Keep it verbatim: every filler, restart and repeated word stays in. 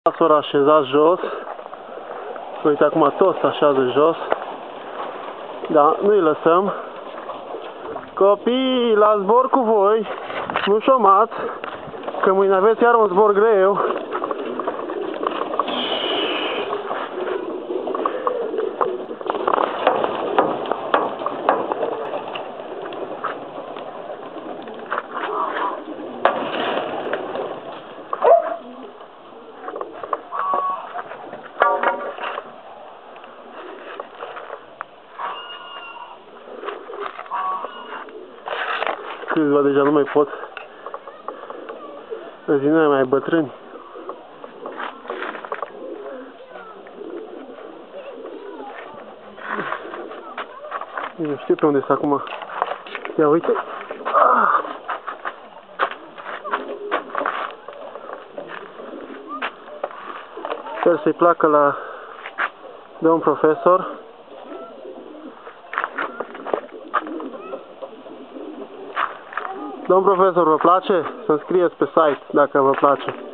S-au așezat jos. Uite, acum toți se așează jos. Da, nu-i lăsăm. Copii, la zbor cu voi. Nu șomați, că mâine aveți iar un zbor greu. Câțiva deja nu mai pot. Din noi mai bătrâni. Nu știu pe unde sunt acum. Ia uite. Sper să-i placă la domn profesor. Domn profesor, vă place? Să-mi scrieți pe site dacă vă place.